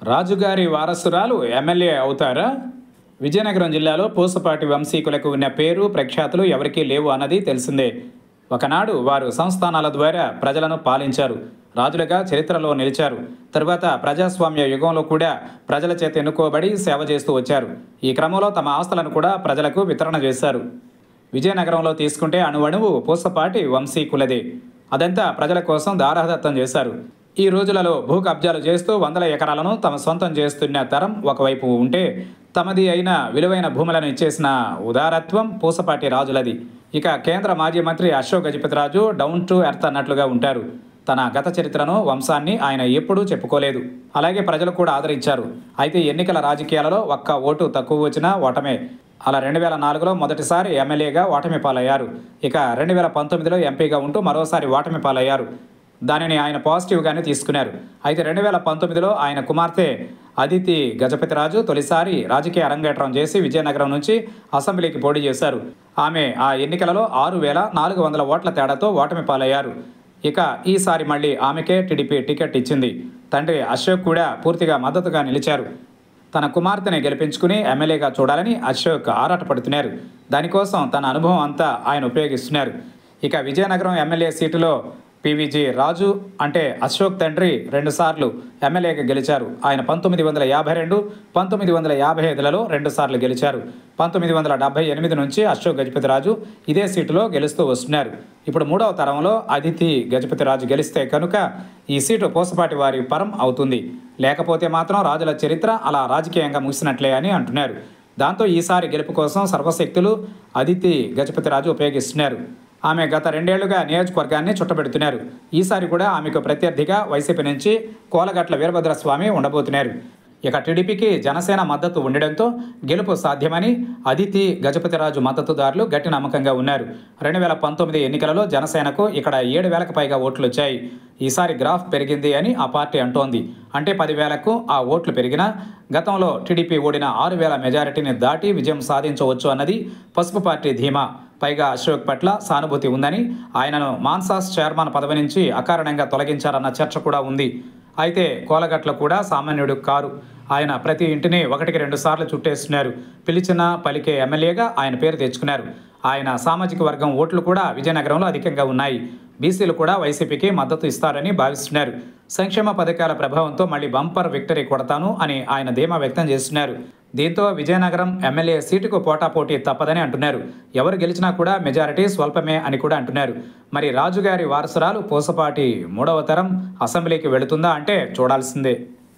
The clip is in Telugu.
రాజుగారి వారసురాలు ఎమ్మెల్యే అవుతారా? విజయనగరం జిల్లాలో పూసపాటి వంశీకులకు ఉన్న పేరు ప్రఖ్యాతులు ఎవరికీ లేవు అన్నది తెలిసిందే. ఒకనాడు వారు సంస్థానాల ద్వారా ప్రజలను పాలించారు, రాజులుగా చరిత్రలో నిలిచారు. తరువాత ప్రజాస్వామ్య యుగంలో కూడా ప్రజల చేత ఎన్నుకోబడి సేవ చేస్తూ వచ్చారు. ఈ క్రమంలో తమ ఆస్తులను కూడా ప్రజలకు వితరణ చేశారు. విజయనగరంలో తీసుకుంటే అణువణువు పూసపాటి వంశీకులదే. అదంతా ప్రజల కోసం దారాదత్తం చేశారు. ఈ రోజులలో భూ కబ్జాలు చేస్తూ వందల ఎకరాలను తమ సొంతం చేస్తున్న తరం ఒకవైపు ఉంటే, తమది అయిన విలువైన భూములను ఇచ్చేసిన ఉదారత్వం పూసపాటి రాజులది. ఇక కేంద్ర మాజీ మంత్రి Ashok Gajapathiraju down to earth అన్నట్లుగా ఉంటారు. తన గత చరిత్రను, వంశాన్ని ఆయన ఎప్పుడూ చెప్పుకోలేదు. అలాగే ప్రజలు కూడా ఆదరించారు. అయితే ఎన్నికల రాజకీయాలలో ఒక్క ఓటు తక్కువ వచ్చినా ఓటమే. అలా 2004లో మొదటిసారి ఎమ్మెల్యేగా ఓటమి పాలయ్యారు. ఇక 2019లో ఎంపీగా ఉంటూ మరోసారి ఓటమి పాలయ్యారు. దానిని ఆయన పాజిటివ్గానే తీసుకున్నారు. అయితే 2019లో ఆయన కుమార్తె అదితి గజపతిరాజు తొలిసారి రాజకీయ అరంగేట్రం చేసి విజయనగరం నుంచి అసెంబ్లీకి పోటీ చేశారు. ఆమె ఆ ఎన్నికలలో 6400 ఓట్ల తేడాతో ఓటమి పాలయ్యారు. ఇక ఈసారి మళ్ళీ ఆమెకే టీడీపీ టికెట్ ఇచ్చింది. తండ్రి అశోక్ కూడా పూర్తిగా మద్దతుగా నిలిచారు. తన కుమార్తెని గెలిపించుకుని ఎమ్మెల్యేగా చూడాలని అశోక్ ఆరాటపడుతున్నారు. దానికోసం తన అనుభవం అంతా ఆయన ఉపయోగిస్తున్నారు. ఇక విజయనగరం ఎమ్మెల్యే సీటులో పివిజి రాజు అంటే అశోక్ తండ్రి 2 సార్లు ఎమ్మెల్యేగా గెలిచారు. ఆయన 1952, 1955లలో 2 సార్లు గెలిచారు. 1978 నుంచి అశోక్ గజపతిరాజు ఇదే సీటులో గెలుస్తూ వస్తున్నారు. ఇప్పుడు 3వ తరంలో అదితి గజపతిరాజు గెలిస్తే కనుక ఈ సీటు పూసపాటి వారి పరం అవుతుంది. లేకపోతే మాత్రం రాజుల చరిత్ర అలా రాజకీయంగా ముగిసినట్లే అని అంటున్నారు. దాంతో ఈసారి గెలుపు కోసం సర్వశక్తులు అదితి గజపతిరాజు ఉపయోగిస్తున్నారు. ఆమె గత 2 ఏళ్లుగా నియోజకవర్గాన్ని చుట్టబెడుతున్నారు. ఈసారి కూడా ఆమెకు ప్రత్యర్థిగా వైసీపీ నుంచి కోలగట్ల వీరభద్రస్వామి ఉండబోతున్నారు. ఇక టీడీపీకి జనసేన మద్దతు ఉండడంతో గెలుపు సాధ్యమని అదితి గజపతిరాజు మద్దతుదారులు గట్టి నమ్మకంగా ఉన్నారు. 2019 ఎన్నికలలో జనసేనకు ఇక్కడ 7,000కు పైగా ఓట్లు వచ్చాయి. ఈసారి గ్రాఫ్ పెరిగింది అని ఆ పార్టీ అంటోంది. అంటే 10,000కు ఆ ఓట్లు పెరిగినా గతంలో టీడీపీ ఓడిన 6,000 మెజారిటీని దాటి విజయం సాధించవచ్చు అన్నది పసుపు పార్టీ ధీమా. పైగా అశోక్ పట్ల సానుభూతి ఉందని, ఆయనను మాన్సాస్ చైర్మన్ పదవి నుంచి అకారణంగా తొలగించారన్న చర్చ కూడా ఉంది. అయితే కోలగట్ల కూడా సామాన్యుడు కారు. ఆయన ప్రతి ఇంటిని 1-2 సార్లు చుట్టేస్తున్నారు. పిలిచిన పలికే ఎమ్మెల్యేగా ఆయన పేరు తెచ్చుకున్నారు. ఆయన సామాజిక వర్గం ఓట్లు కూడా విజయనగరంలో అధికంగా ఉన్నాయి. బీసీలు కూడా వైసీపీకి మద్దతు ఇస్తారని భావిస్తున్నారు. సంక్షేమ పథకాల ప్రభావంతో మళ్ళీ బంపర్ విక్టరీ కొడతాను అని ఆయన ధీమా వ్యక్తం చేస్తున్నారు. దీంతో విజయనగరం ఎమ్మెల్యే సీటుకు పోటాపోటీ తప్పదని అంటున్నారు. ఎవరు గెలిచినా కూడా మెజారిటీ స్వల్పమే అని కూడా అంటున్నారు. మరి రాజుగారి వారసురాలు పూసపాటి 3వ తరం అసెంబ్లీకి వెళుతుందా అంటే చూడాల్సిందే.